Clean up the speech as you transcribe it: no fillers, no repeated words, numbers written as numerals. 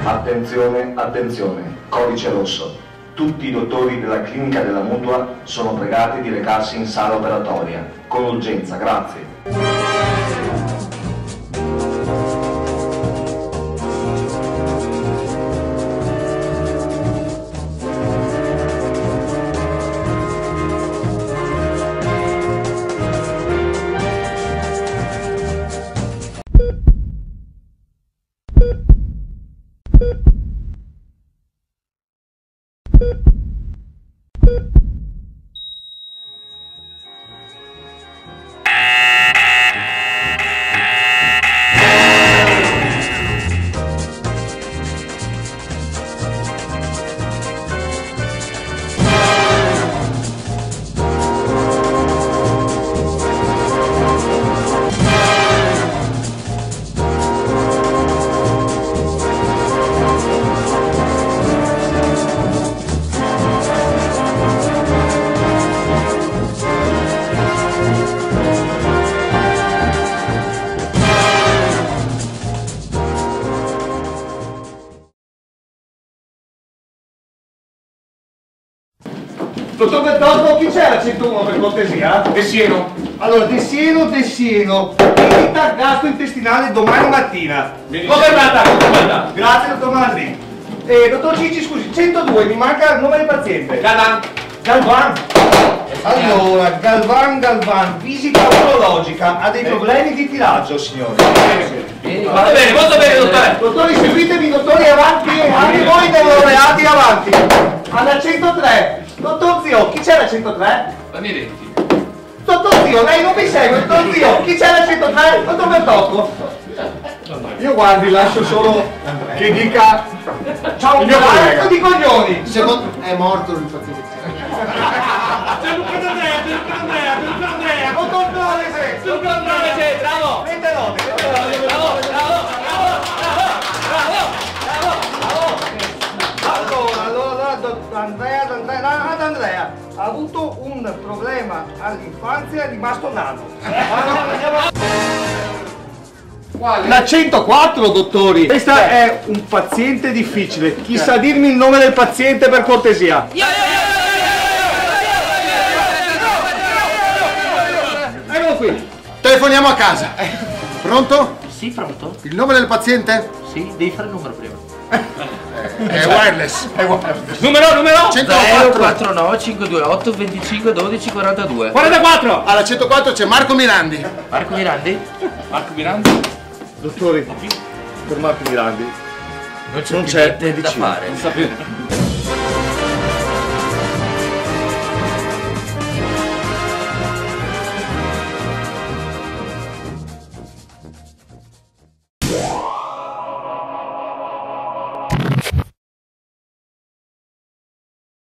Attenzione, attenzione, codice rosso. Tutti i dottori della clinica della Mutua sono pregati di recarsi in sala operatoria. Con urgenza, grazie. Dottor Bertoldo, chi c'era al 101 per cortesia? De Sieno. Allora, De Sieno, visita gastrointestinale domani mattina. Governata. Grazie, dottor Malandrini. Dottor Cicci, scusi, 102, mi manca il nome del paziente. Galvan. Allora, Galvan, visita urologica, ha dei problemi di tiraggio, signore. Molto bene, dottore. Dottori, seguitemi, dottori, avanti, anche voi neolaureati, avanti. Alla 103. Dottor Zio, chi c'era al 103? Danieletti. Dottor Zio, lei non mi segue, dottor Zio, chi c'era al 103? Dottor Bertocco. Io guardi, lascio solo che dica ciao, un cazzo di coglioni. È morto il paziente. C'è Luca Andrea. Dottor Torrese, bravo. Mente note. Andrea ha avuto un problema all'infanzia, è rimasto nano. Quale? La 104, dottori. Questa è un paziente difficile. Chi sa dirmi il nome del paziente, per cortesia? Eccolo qui. Telefoniamo a casa. Pronto? Sì, pronto? Il nome del paziente? Sì, devi fare il numero prima. È wireless. Numero 104. 049 528 25 12 42. 44. Alla 104 c'è Marco Mirandi. Marco Mirandi? Marco Mirandi. Dottori, per Marco Mirandi Non c'è niente da fare. Non sapete.